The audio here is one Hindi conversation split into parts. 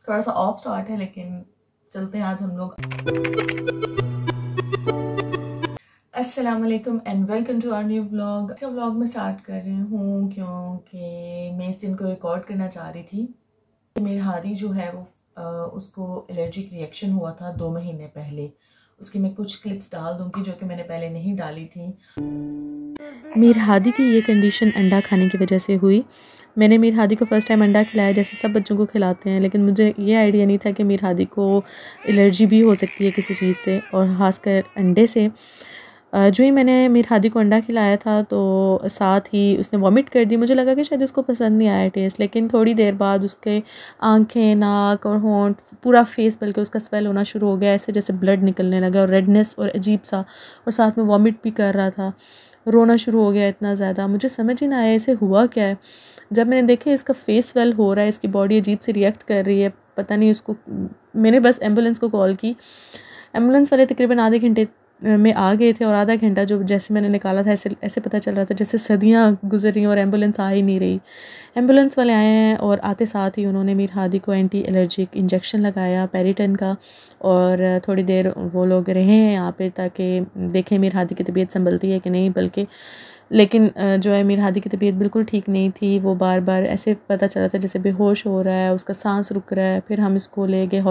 थोड़ा सा ऑफ स्टार्ट है लेकिन चलते हैं आज हम लोग। अस्सलाम वालेकुम and welcome to our new vlog. अच्छा व्लॉग में स्टार्ट कर रही हूँ क्योंकि मैं इस दिन को रिकॉर्ड करना चाह रही थी। मेरी हादी जो है वो उसको एलर्जिक रिएक्शन हुआ था 2 महीने पहले। उसकी मैं कुछ क्लिप्स डाल दूँगी जो कि मैंने पहले नहीं डाली थी। मीर हादी की ये कंडीशन अंडा खाने की वजह से हुई। मैंने मीर हादी को फ़र्स्ट टाइम अंडा खिलाया जैसे सब बच्चों को खिलाते हैं, लेकिन मुझे ये आइडिया नहीं था कि मीर हादी को एलर्जी भी हो सकती है किसी चीज़ से, और ख़ासकर अंडे से। जो ही मैंने मीर हादी को अंडा खिलाया था तो साथ ही उसने वॉमिट कर दी। मुझे लगा कि शायद उसको पसंद नहीं आया टेस्ट, लेकिन थोड़ी देर बाद उसके आँखें, नाक और होंठ, पूरा फेस बल्कि उसका स्वेल होना शुरू हो गया, ऐसे जैसे ब्लड निकलने लगा और रेडनेस और अजीब सा, और साथ में वॉमिट भी कर रहा था, रोना शुरू हो गया इतना ज़्यादा। मुझे समझ ही ना आया इसे हुआ क्या है। जब मैंने देखा इसका फेस स्वेल हो रहा है, इसकी बॉडी अजीब से रिएक्ट कर रही है, पता नहीं उसको, मैंने बस एम्बुलेंस को कॉल की। एम्बुलेंस वाले तकरीबन आधे घंटे में आ गए थे, और आधा घंटा जो जैसे मैंने निकाला था ऐसे ऐसे पता चल रहा था जैसे सदियां गुजर रही हैं और एम्बुलेंस आ ही नहीं रही। एम्बुलेंस वाले आए हैं और आते साथ ही उन्होंने मीर हादी को एंटी एलर्जिक इंजेक्शन लगाया पेरिटन का, और थोड़ी देर वो लोग रहे हैं यहाँ पे ताकि देखें मीर हादी की तबीयत संभलती है कि नहीं। बल्कि लेकिन जो है मीर हादी की तबीयत बिल्कुल ठीक नहीं थी। वो बार बार ऐसे पता चला था जैसे बेहोश हो रहा है, उसका सांस रुक रहा है। फिर हम इसको ले गए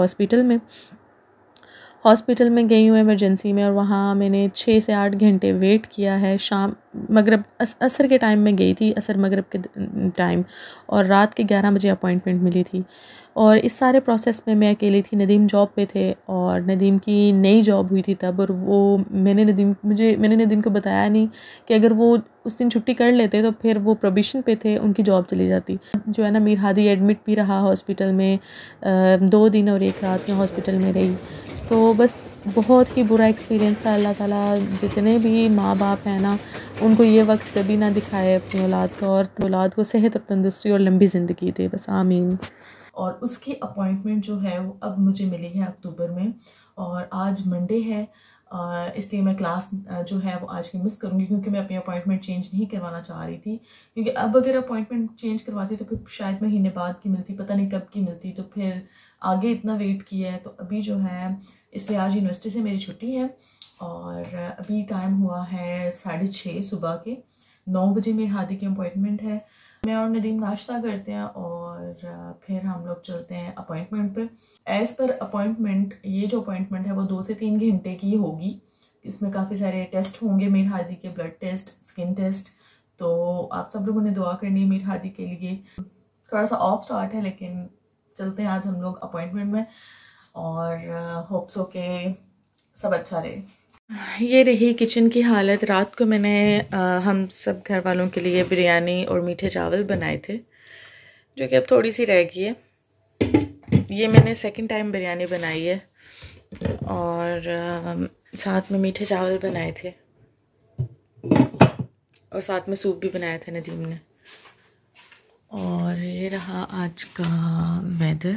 हॉस्पिटल में गई हूँ इमरजेंसी में, और वहाँ मैंने 6 से 8 घंटे वेट किया है। शाम मगरिब असर के टाइम में गई थी, असर मगरिब के टाइम, और रात के 11 बजे अपॉइंटमेंट मिली थी। और इस सारे प्रोसेस में मैं अकेली थी। नदीम जॉब पे थे और नदीम की नई जॉब हुई थी तब, और वो मैंने नदीम को बताया नहीं कि अगर वो उस दिन छुट्टी कर लेते तो फिर वो प्रोबिशन पे थे, उनकी जॉब चली जाती। जो है ना, मीर हादी एडमिट भी रहा हॉस्पिटल में, 2 दिन और 1 रात में हॉस्पिटल में रही। तो बस बहुत ही बुरा एक्सपीरियंस था। अल्लाह ताला जितने भी माँ बाप हैं ना, उनको ये वक्त कभी ना दिखाए अपनी औलाद को, और औलाद को सेहत और तंदुरुस्ती और लंबी ज़िंदगी दे, बस आमीन। और उसकी अपॉइंटमेंट जो है वो अब मुझे मिली है अक्टूबर में, और आज मंडे है, इसलिए मैं क्लास जो है वो आज की मिस करूँगी क्योंकि मैं अपनी अपॉइंटमेंट चेंज नहीं करवाना चाह रही थी। क्योंकि अब अगर अपॉइंटमेंट चेंज करवाती तो फिर शायद महीने बाद की मिलती, पता नहीं कब की मिलती, तो फिर आगे इतना वेट किया है। तो अभी जो है, इसलिए आज यूनिवर्सिटी से मेरी छुट्टी है, और अभी टाइम हुआ है 6:30 सुबह के। 9 बजे मेरी हादी की अपॉइंटमेंट है। मैं और नदीम नाश्ता करते हैं और फिर हम लोग चलते हैं अपॉइंटमेंट पे। एज़ पर अपॉइंटमेंट, ये जो अपॉइंटमेंट है वो 2 से 3 घंटे की होगी। इसमें काफ़ी सारे टेस्ट होंगे, मीर हादी के ब्लड टेस्ट, स्किन टेस्ट। तो आप सब लोगों ने दुआ करनी है मीर हादी के लिए। थोड़ा सा ऑफ स्टार्ट है लेकिन चलते हैं आज हम लोग अपॉइंटमेंट में, और होप्स हो के सब अच्छा रहे। ये रही किचन की हालत। रात को मैंने हम सब घर वालों के लिए बिरयानी और मीठे चावल बनाए थे, जो कि अब थोड़ी सी रह गई है। ये मैंने सेकंड टाइम बिरयानी बनाई है, और साथ में मीठे चावल बनाए थे, और साथ में सूप भी बनाया था नदीम ने। और ये रहा आज का वेदर।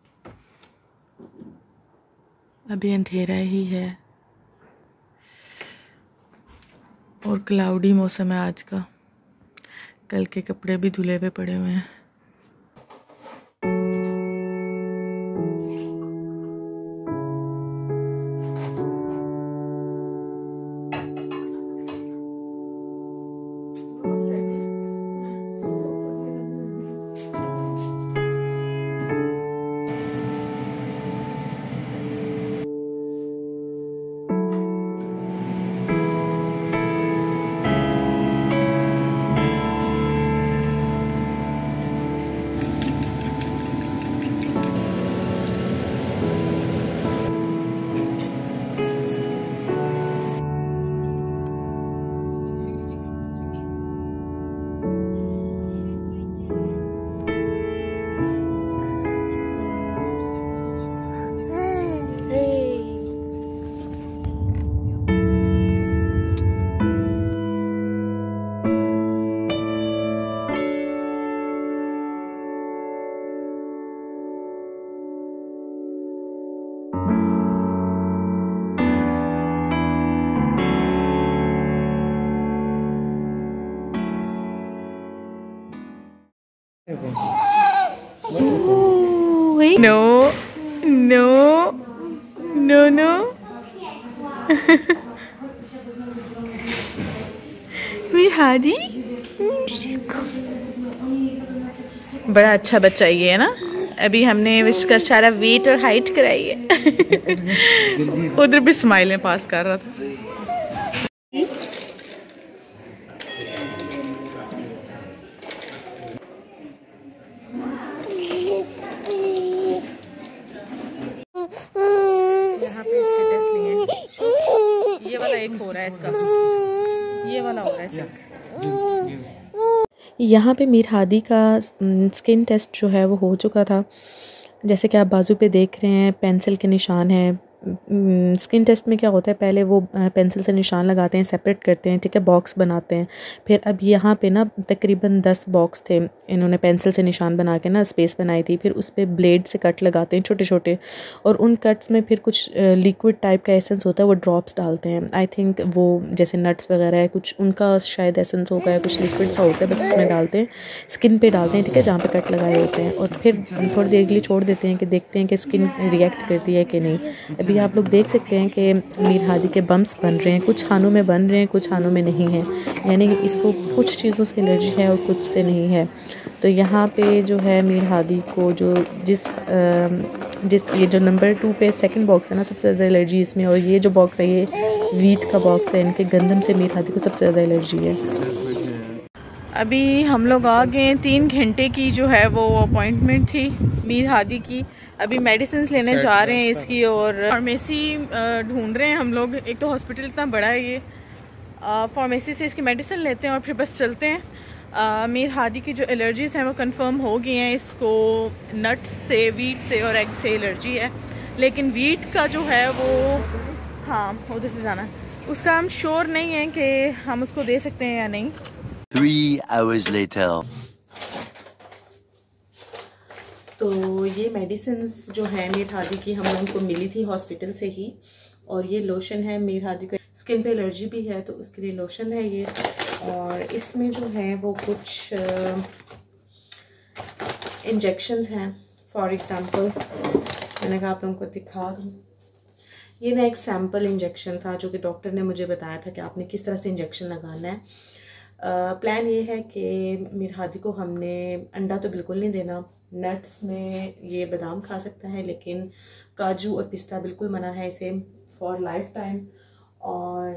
अभी अंधेरा ही है और क्लाउडी मौसम है आज का। कल के कपड़े भी धुले हुए पड़े हुए हैं। No no no no. मेरी हादी बड़ा अच्छा बच्चा ये है ना। अभी हमने इसका सारा वेट और हाइट कराई है। उधर भी स्माइलें पास कर रहा था। यहाँ पे इसके टेस्ट लिए, ये वाला एक हो रहा है इसका, ये वाला हो रहा है इसका। यहाँ पे मीर हादी का स्किन टेस्ट जो है वो हो चुका था। जैसे कि आप बाजू पे देख रहे हैं पेंसिल के निशान हैं। स्किन टेस्ट में क्या होता है, पहले वो पेंसिल से निशान लगाते हैं, सेपरेट करते हैं, ठीक है, बॉक्स बनाते हैं। फिर अब यहाँ पे ना तकरीबन 10 बॉक्स थे, इन्होंने पेंसिल से निशान बना के ना स्पेस बनाई थी। फिर उस पर ब्लेड से कट लगाते हैं छोटे छोटे, और उन कट्स में फिर कुछ लिक्विड टाइप का एसेंस होता है, वो ड्रॉप्स डालते हैं। आई थिंक वो जैसे नट्स वगैरह है कुछ, उनका शायद एसेंस होगा या कुछ लिक्विड सा होता है, बस उसमें डालते हैं, स्किन पे डालते हैं, ठीक है, जहाँ पे कट लगाए होते हैं। और फिर थोड़ी देर के लिए छोड़ देते हैं कि देखते हैं कि स्किन रिएक्ट करती है कि नहीं। अभी आप लोग देख सकते हैं कि मीर हादी के बम्प्स बन रहे हैं, कुछ खानों में बन रहे हैं, कुछ खानों में नहीं है, यानी कि इसको कुछ चीज़ों से एलर्जी है और कुछ से नहीं है। तो यहाँ पे जो है मीर हादी को जो जिस ये जो नंबर 2 पे सेकंड बॉक्स है ना, सबसे ज़्यादा एलर्जी इसमें, और ये जो बॉक्स है ये वीट का बॉक्स है, इनके गंदम से मीर हादी को सबसे ज़्यादा एलर्जी है। अभी हम लोग आ गए, 3 घंटे की जो है वो अपॉइंटमेंट थी मीर हादी की। अभी मेडिसिन लेने जा रहे हैं इसकी, और फार्मेसी ढूंढ रहे हैं हम लोग। एक तो हॉस्पिटल इतना बड़ा है ये, फार्मेसी से इसकी मेडिसिन लेते हैं और फिर बस चलते हैं। मीर हादी की जो एलर्जीज़ हैं वो कंफर्म हो गई हैं, इसको नट्स से, वीट से और एग से एलर्जी है। लेकिन वीट का जो है वो, हाँ उधर से जाना है, उसका हम श्योर नहीं है कि हम उसको दे सकते हैं या नहीं। 3 hours later. तो ये मेडिसिन्स जो है मीर हादी की हम लोगों को मिली थी हॉस्पिटल से ही, और ये लोशन है। मीर हादी को स्किन पे एलर्जी भी है तो उसके लिए लोशन है ये, और इसमें जो है वो कुछ इंजेक्शंस हैं। फॉर एग्ज़ाम्पल मैंने कहा आप लोगों को दिखा दूँ, ये ना एक सैम्पल इंजेक्शन था जो कि डॉक्टर ने मुझे बताया था कि आपने किस तरह से इंजेक्शन लगाना है। प्लान ये है कि मीर हादी को हमने अंडा तो बिल्कुल नहीं देना, नट्स में ये बादाम खा सकता है, लेकिन काजू और पिस्ता बिल्कुल मना है इसे फॉर लाइफ टाइम। और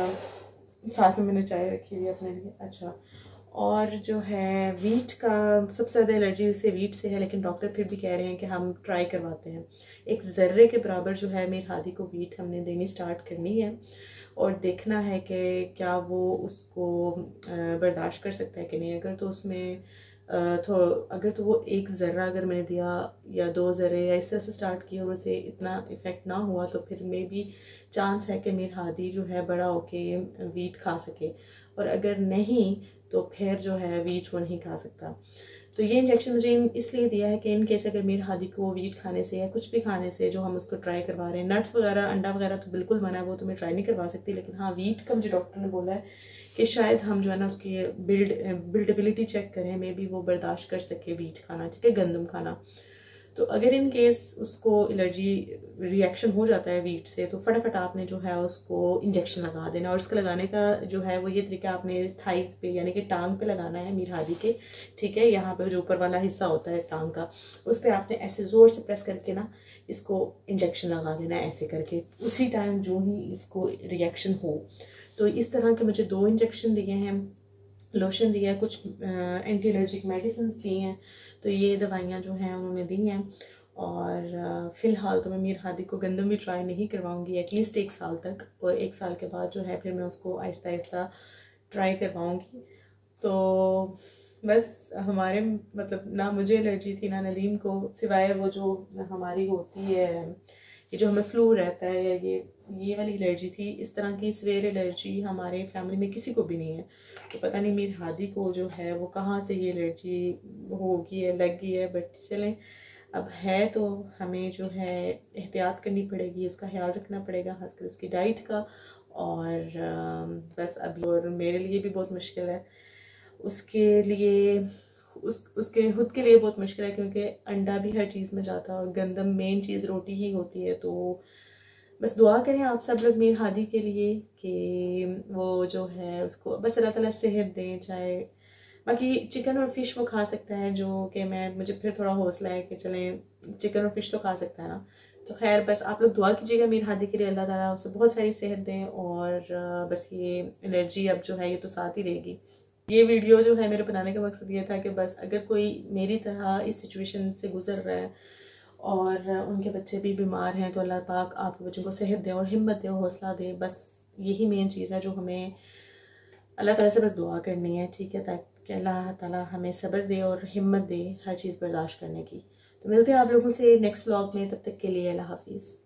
साथ में मैंने चाय रखी हुई है अपने लिए। अच्छा, और जो है वीट का सबसे ज़्यादा एलर्जी उसे वीट से है, लेकिन डॉक्टर फिर भी कह रहे हैं कि हम ट्राई करवाते हैं। एक ज़र्रे के बराबर जो है मीर हादी को वीट हमने देनी स्टार्ट करनी है, और देखना है कि क्या वो उसको बर्दाश्त कर सकता है कि नहीं। अगर तो उसमें अगर तो वो 1 ज़र्रा अगर मैंने दिया या 2 ज़र्रे या इस तरह से स्टार्ट किया और उसे इतना इफ़ेक्ट ना हुआ, तो फिर मे बी चांस है कि मीर हादी जो है बड़ा होके वीट खा सके, और अगर नहीं तो फिर जो है वीट वो नहीं खा सकता। तो ये इंजेक्शन मुझे इसलिए दिया है कि इन केस अगर मीर हादी को वीट खाने से या कुछ भी खाने से जो हम उसको ट्राई करवा रहे हैं, नट्स वगैरह अंडा वगैरह तो बिल्कुल मना है, वो तो मैं ट्राई नहीं करवा सकती, लेकिन हाँ वीट का मुझे डॉक्टर ने बोला है कि शायद हम जो है ना उसकी बिल्डेबिलिटी चेक करें, मे बी वो बर्दाश्त कर सके वीट खाना, ठीक है, गंदम खाना। तो अगर इन केस उसको एलर्जी रिएक्शन हो जाता है वीट से, तो फटाफट आपने जो है उसको इंजेक्शन लगा देना। और इसका लगाने का जो है वो ये तरीका, आपने थाइस पे यानी कि टांग पे लगाना है मीर हादी के, ठीक है, यहाँ पे जो ऊपर वाला हिस्सा होता है टांग का, उस पर आपने ऐसे ज़ोर से प्रेस करके ना इसको इंजेक्शन लगा देना है, ऐसे करके, उसी टाइम जो ही इसको रिएक्शन हो। तो इस तरह के मुझे 2 इंजेक्शन दिए हैं, लोशन दिया है, कुछ एंटी एलर्जिक मेडिसिन दी हैं। तो ये दवाइयाँ जो हैं उन्होंने दी हैं, और फ़िलहाल तो मैं मीर हादी को गंदम भी ट्राई नहीं करवाऊँगी एटलीस्ट 1 साल तक, और 1 साल के बाद जो है फिर मैं उसको आहिस्ता आहिस्ता ट्राई करवाऊँगी। तो बस हमारे मतलब ना मुझे एलर्जी थी ना नदीम को, सिवाय वो जो हमारी होती है, ये जो हमें फ्लू रहता है या ये वाली एलर्जी थी। इस तरह की सवेर एलर्जी हमारे फैमिली में किसी को भी नहीं है। तो पता नहीं मीर हादी को जो है वो कहाँ से ये एलर्जी होगी है, लग गई है। बट चलें, अब है तो हमें जो है एहतियात करनी पड़ेगी, उसका ख्याल रखना पड़ेगा, खासकर उसकी डाइट का। और बस अभी और मेरे लिए भी बहुत मुश्किल है, उसके लिए उसके खुद के लिए बहुत मुश्किल है, क्योंकि अंडा भी हर चीज़ में जाता है और गंदम मेन चीज़ रोटी ही होती है। तो बस दुआ करें आप सब लोग मीर हादी के लिए कि वो जो है उसको बस अल्लाह ताला सेहत दें। चाहे बाकी चिकन और फिश वो खा सकता है, जो कि मुझे फिर थोड़ा हौसला है कि चलें चिकन और फिश तो खा सकता है ना। तो खैर बस आप लोग दुआ कीजिएगा मीर हादी के लिए, अल्लाह ताला उसे बहुत सारी सेहत दें। और बस ये एलर्जी अब जो है ये तो साथ ही रहेगी। ये वीडियो जो है मेरे बनाने का मकसद ये था कि बस अगर कोई मेरी तरह इस सिचुएशन से गुजर रहा है और उनके बच्चे भी बीमार हैं, तो अल्लाह पाक आपके बच्चों को सेहत दे और हिम्मत दे और हौसला दे। बस यही मेन चीज़ है जो हमें अल्लाह ताला से बस दुआ करनी है, ठीक है, ताकि अल्लाह ताला हमें सब्र दे और हिम्मत दे हर चीज़ बर्दाश्त करने की। तो मिलते हैं आप लोगों से नेक्स्ट व्लॉग में, तब तक के लिए अल्लाह हाफिज़।